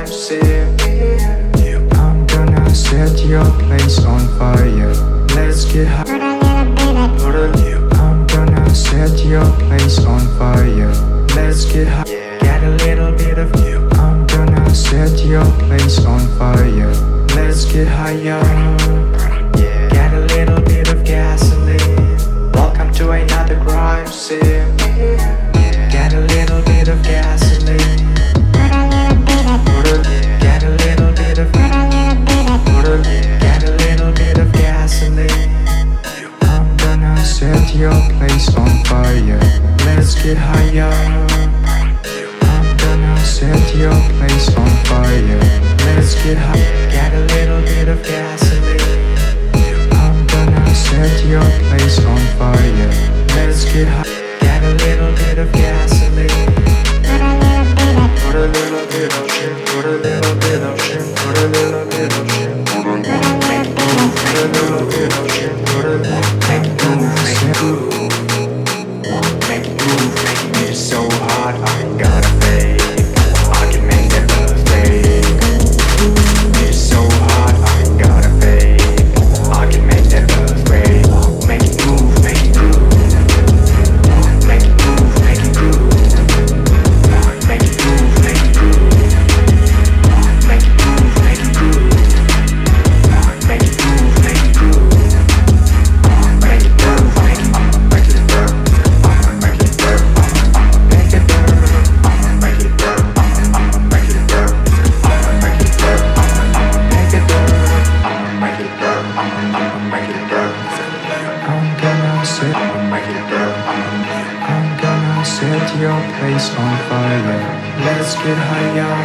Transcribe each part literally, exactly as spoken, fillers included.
crime scene. I'm gonna set your place on fire. Let's get high. I'm gonna set your place on fire. Let's get high. Get a little bit of you. I'm gonna set your place on fire. Let's get higher. Get a little bit of gasoline. Welcome to another crime scene. Get a little bit of gasoline. Get a little bit of Get a little bit of gasoline. I'm gonna set your place on fire. Let's get higher. I'm gonna set your place on fire. Let's get high. Get a little bit of gasoline. I'm gonna set your place on fire. Let's get high. Get a little bit of gasoline. Put a little bit of shit. Put a little bit of shit. Put a little bit of shit. Put a little bit of shit. Put a little make it move, make it move. Make it move, make it move so hard. I ain't gotta fake. I can make that love fake. It's so hard, I ain't gotta fake. I can make that love fake. Make it move, make it groove. Make it move, make it groove. Make it move, make it groove. Make it move, make it groove. Make it move, make it groove. Make it move, make it make it burn. Make it burn. Make it burn. Make it burn. Make it burn. Make it burn. Make it burn. Make it burn. Make it burn. I'm gonna set. Make it burn. I'm gonna set your place on fire. Let's get higher.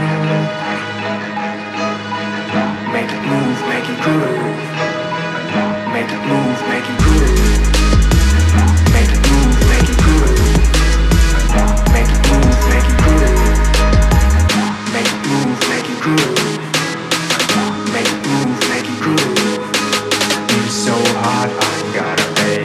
Make it move, make it groove. Make it move, make it groove. Make it move, make it groove. Make it move, make it groove. Make it move, make it groove. Make it move, make it groove. It's so hard, I gotta pay.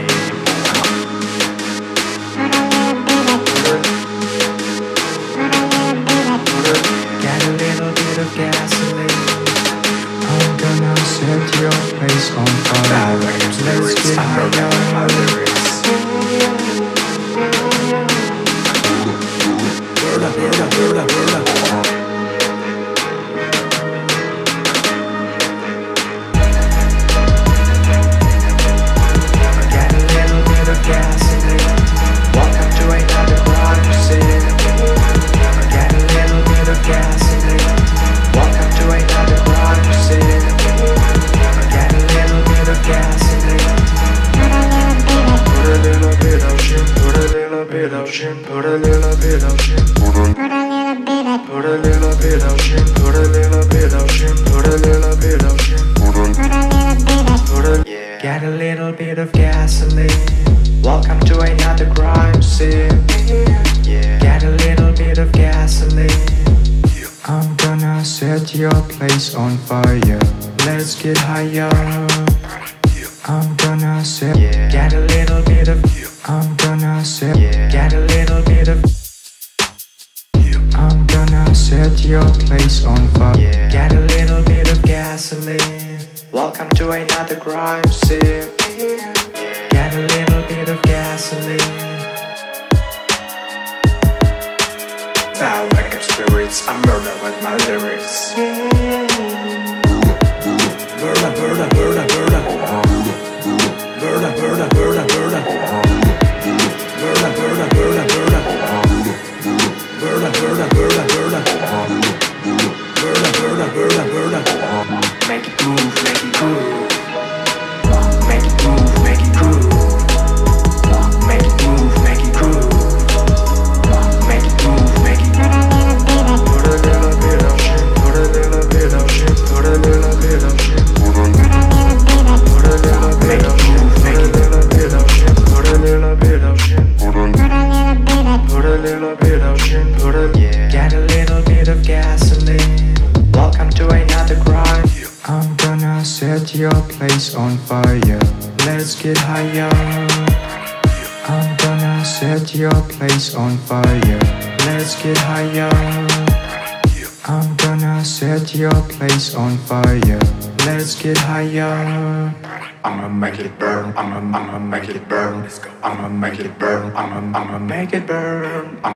Get a little bit of gasoline. I'm gonna set your place on fire. Let's get higher. Burda, burda, burda, burda. Get a little bit of gasoline. Welcome to another crime scene. Get a little bit of gasoline. Welcome to another crime scene. Get a little bit of gasoline. Put a little bit of shit. Put a little bit of shit. Put a little bit of shit. Put a little bit of shit. Put a little bit of shit. Put a little bit of shit. Put a Get a little bit of gasoline. Welcome to another crime scene. Get a little bit of gasoline. I'm gonna set your place on fire. Let's get higher. I'm gonna set. Get a little bit of. I'm gonna set. Get a little bit of. I'm gonna set your place on fire. Get a little bit of gasoline. Welcome to another crime scene. Get a little bit of gasoline. Foul like spirits, I murder with my lyrics. Burda, burda, burda, burda. Burda, burda, burda, burda. Burda, burda, burda, burda. Burda, burda, burda, burda. Burda, burda, burda, burda. Make it move, make it groove. Make it move, make it groove. Make it move, make it groove. Make it move, make it groove. Put a little bit of shit. Put a little bit of shit. Put a little bit of shit. Put a little bit of shit. Make a little bit of shit. Put a little bit of shit. Put a little bit of shit. Put a Get a little bit of gasoline. Welcome to another crime. I'm gonna set your place on fire. Let's get higher. I'm gonna set your place on fire. Let's get higher. I'm gonna set your place on fire. Let's get higher. I'ma make it burn. I'ma, I'ma make it burn. Let's go. I'ma make it burn. I'ma, I'ma make it burn.